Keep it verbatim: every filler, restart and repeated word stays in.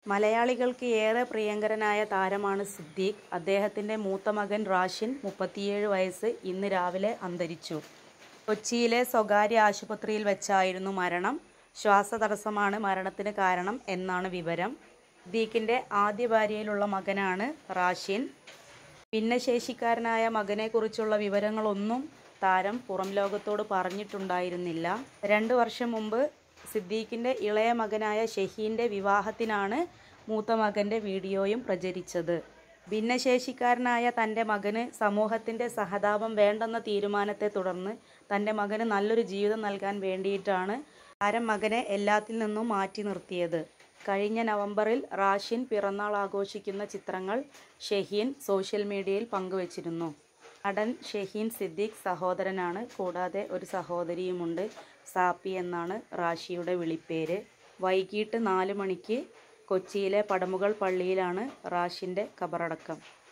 മലയാളികൾക്ക് ഏറെ പ്രിയങ്കരനായ താരമാണ് സിദ്ദീഖ്. അദ്ദേഹത്തിൻ്റെ മൂത്ത മകൻ റാഷിൻ മുപ്പത്തിയേഴ് വയസ്സ് ഇന്ന് രാവിലെ അന്തരിച്ചു. കൊച്ചിയിലെ സ്വകാര്യ ആശുപത്രിയിൽ വെച്ചായിരുന്നു മരണം. ശ്വാസതടസ്സമാണ് മരണത്തിന് കാരണം എന്നാണ് വിവരം. സിദ്ദീഖിൻ്റെ ആദ്യ ഭാര്യയിലുള്ള മകനാണ് റാഷിൻ. ഭിന്നശേഷിക്കാരനായ മകനെക്കുറിച്ചുള്ള വിവരങ്ങളൊന്നും താരം പുറം ലോകത്തോട് പറഞ്ഞിട്ടുണ്ടായിരുന്നില്ല. രണ്ട് വർഷം മുമ്പ് സിദ്ദീഖിൻ്റെ ഇളയ മകനായ ഷഹീൻ്റെ വിവാഹത്തിനാണ് മൂത്ത മകൻ്റെ വീഡിയോയും പ്രചരിച്ചത്. ഭിന്നശേഷിക്കാരനായ തൻ്റെ മകന് സമൂഹത്തിൻ്റെ സഹതാപം വേണ്ടെന്ന തീരുമാനത്തെ തുടർന്ന് തൻ്റെ മകന് നല്ലൊരു ജീവിതം നൽകാൻ വേണ്ടിയിട്ടാണ് താരം മകനെ എല്ലാത്തിൽ നിന്നും മാറ്റി നിർത്തിയത്. കഴിഞ്ഞ നവംബറിൽ റാഷിൻ പിറന്നാൾ ആഘോഷിക്കുന്ന ചിത്രങ്ങൾ ഷഹീൻ സോഷ്യൽ മീഡിയയിൽ പങ്കുവച്ചിരുന്നു. നടൻ ഷഹീൻ സിദ്ദീഖ് സഹോദരനാണ്. കൂടാതെ ഒരു സഹോദരിയുമുണ്ട്. സാപ്പി എന്നാണ് റാഷിയുടെ വിളിപ്പേര്. വൈകിട്ട് നാല് മണിക്ക് കൊച്ചിയിലെ പടമുകൾ പള്ളിയിലാണ് റാഷിൻ്റെ ഖബറടക്കം.